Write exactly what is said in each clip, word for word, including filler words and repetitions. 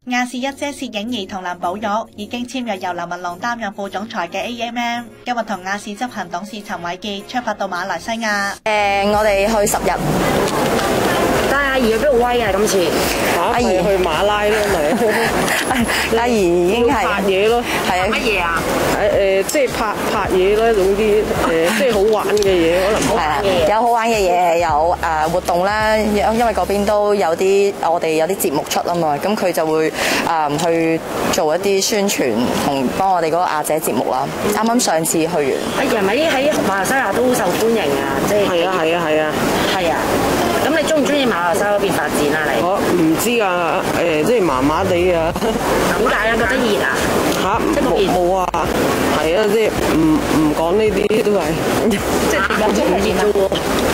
亞視一姐薛影儀同林保育已經簽約由劉文龍擔任副總裁嘅 A M M， 今日同亞視執行董事陳偉傑出發到馬來西亞。 誒、呃，我哋去十日。 但係阿儀去邊度威啊？今次阿儀去馬拉咯，咪阿儀已經係拍嘢咯， 係啊， 乜嘢啊？ 誒誒，即係拍拍嘢咯，總之誒，即係好玩嘅嘢，可能好係啦，有好玩嘅嘢，有誒活動啦，因因為嗰邊都有啲我哋有啲節目出啊嘛，咁佢就會誒去做一啲宣傳同幫我哋嗰個亞姐節目啦。啱啱上次去完， 阿儀係咪喺馬來西亞都好受歡迎啊？即係係啊係啊係啊， 係啊。咁你中唔中意馬來西亞嗰邊發展啊？你我唔知啊，誒，即係麻麻地啊。 點解啊？覺得熱啊？ 嚇，冇冇啊，係啊，即係唔唔講呢啲都係， 即係點解中意熱啫喎？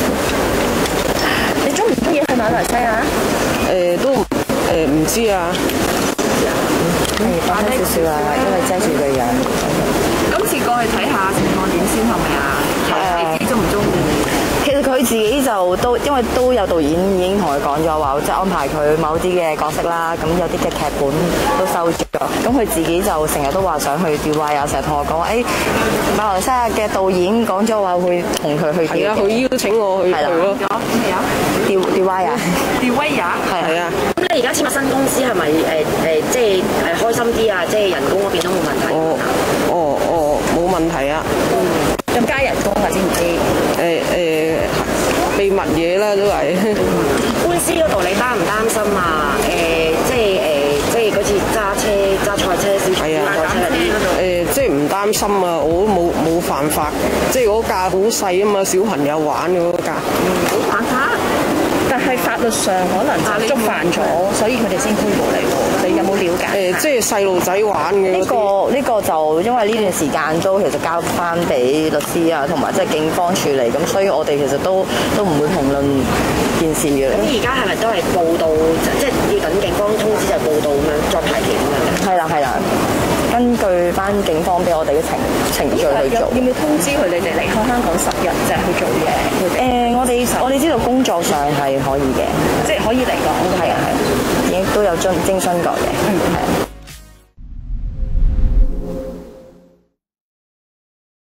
你中唔中意去馬來西亞？ 誒都誒唔知啊。 誒講多少少啊，因為遮住個樣。 今次過去睇下情況點先係咪啊？你知中唔中意？ 其實佢自己就都因為都有導演已經同佢講咗話，即係安排佢某啲嘅角色啦，咁有啲嘅劇本都收咗。咁佢自己就成日都話想去調位啊，成日同我講話，誒、馬來西亞嘅導演講咗話會同佢去調。 係啊，佢邀請我去去咯。 咩啊？ 調調位啊？ 調威啊？ 係係啊。 咁你而家簽咗新公司係咪誒誒，即係誒開心啲啊？即係人工嗰邊都冇問題。 哦哦哦，冇問題啊。 咁加人工啊？知唔知？ 誒誒，秘密嘢啦都係。 官司嗰度你擔唔擔心啊？誒、呃，即係誒、呃，即係嗰次揸車揸賽車小賽車嗰啲。 誒，即係唔擔心啊！我都冇冇犯法，即係嗰架好細啊嘛，小朋友玩嘅嗰架。 冇犯法， 但係法律上可能就觸犯咗，所以佢哋先拘捕你喎。你有冇了解？ 誒，即係細路仔玩嘅。 呢個呢個就因為呢段時間都其實交翻俾律師啊，同埋即係警方處理，咁所以我哋其實都都唔會評論件事嘅。 咁而家係咪都係報道，即係要等警方通知就報道咁樣作排期咁樣？ 係啦係啦，根據翻警方俾我哋嘅程程序去做。 要唔要通知佢哋哋離開香港十日就去做嘢？ 誒、呃，我哋我哋知道工作上係可以嘅， 即係可以嚟講。 係啊係，已經都有徵徵詢過嘅。嗯，係。